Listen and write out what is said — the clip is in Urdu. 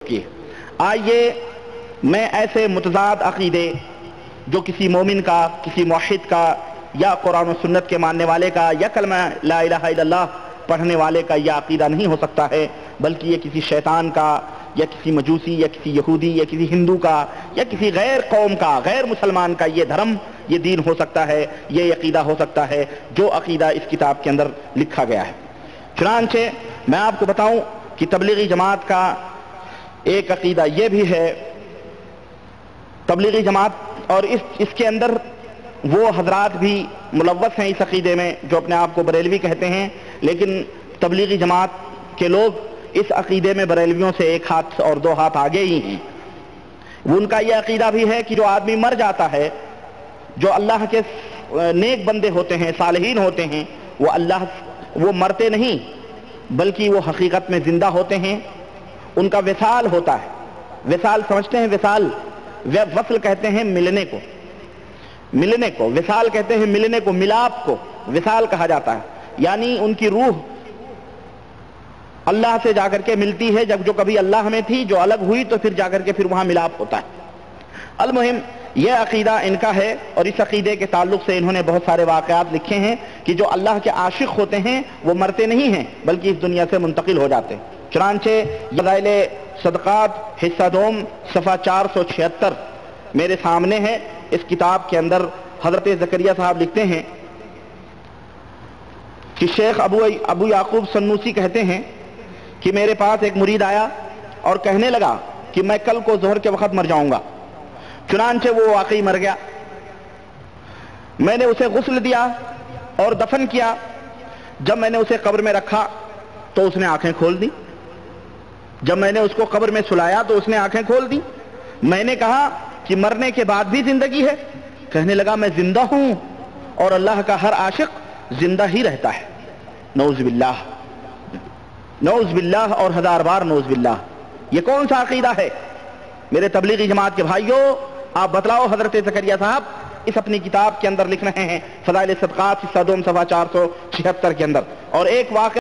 کی۔ آئیے میں ایسے متضاد عقیدے جو کسی مومن کا، کسی موحد کا، یا قرآن و سنت کے ماننے والے کا، یا کلمہ لا الہ الا اللہ پڑھنے والے کا یہ عقیدہ نہیں ہو سکتا ہے، بلکہ یہ کسی شیطان کا، یا کسی مجوسی، یا کسی یہودی، یا کسی ہندو کا، یا کسی غیر قوم کا، غیر مسلمان کا یہ دھرم، یہ دین ہو سکتا ہے، یہ عقیدہ ہو سکتا ہے جو عقیدہ اس کتاب کے اندر لکھا گیا ہے۔ چنانچہ میں آپ کو بتاؤں کہ تبلیغی جماعت کا ایک عقیدہ یہ بھی ہے، تبلیغی جماعت، اور اس کے اندر وہ حضرات بھی ملوث ہیں اس عقیدے میں جو اپنے آپ کو بریلوی کہتے ہیں، لیکن تبلیغی جماعت کے لوگ اس عقیدے میں بریلویوں سے ایک ہاتھ اور دو ہاتھ آگے ہی ہیں۔ ان کا یہ عقیدہ بھی ہے کہ جو آدمی مر جاتا ہے، جو اللہ کے نیک بندے ہوتے ہیں، صالحین ہوتے ہیں، وہ مرتے نہیں بلکہ وہ حقیقت میں زندہ ہوتے ہیں، ان کا وصال ہوتا ہے۔ وصال سمجھتے ہیں؟ وصال، وصل کہتے ہیں ملنے کو، ملنے کو وصال کہتے ہیں، ملنے کو، ملاپ کو وصال کہا جاتا ہے، یعنی ان کی روح اللہ سے جا کر کے ملتی ہے، جب جو کبھی اللہ میں تھی جو الگ ہوئی تو پھر جا کر کے پھر وہاں ملاپ ہوتا ہے۔ المہم یہ عقیدہ ان کا ہے، اور اس عقیدے کے تعلق سے انہوں نے بہت سارے واقعات لکھے ہیں کہ جو اللہ کے عاشق ہوتے ہیں وہ مرتے نہیں ہیں بلکہ اس دنیا سے منتقل ہو جاتے ہیں۔ چنانچہ فضائل صدقات حصہ دوم صفحہ 476 میرے سامنے ہے۔ اس کتاب کے اندر حضرت زکریا صاحب لکھتے ہیں کہ شیخ ابو یعقوب سنوسی کہتے ہیں کہ میرے پاس ایک مرید آیا اور کہنے لگا کہ میں کل کو ظہر کے وقت مر جاؤں گا۔ چنانچہ وہ واقعی مر گیا۔ میں نے اسے غسل دیا اور دفن کیا۔ جب میں نے اسے قبر میں رکھا تو اس نے آنکھیں کھول دی۔ جب میں نے اس کو قبر میں سلایا تو اس نے آنکھیں کھول دی۔ میں نے کہا کہ مرنے کے بعد بھی زندگی ہے؟ کہنے لگا میں زندہ ہوں اور اللہ کا ہر عاشق زندہ ہی رہتا ہے۔ نعوذ باللہ، نعوذ باللہ اور ہزار بار نعوذ باللہ۔ یہ کون سا عقیدہ ہے؟ میرے تبلیغی جماعت کے بھائیوں، آپ بتلاؤ۔ حضرت زکریا صاحب اس اپنی کتاب کے اندر لکھ رہے ہیں فضائل صدقات حصہ دوم صفحہ 476 کے اندر، اور ایک واقعہ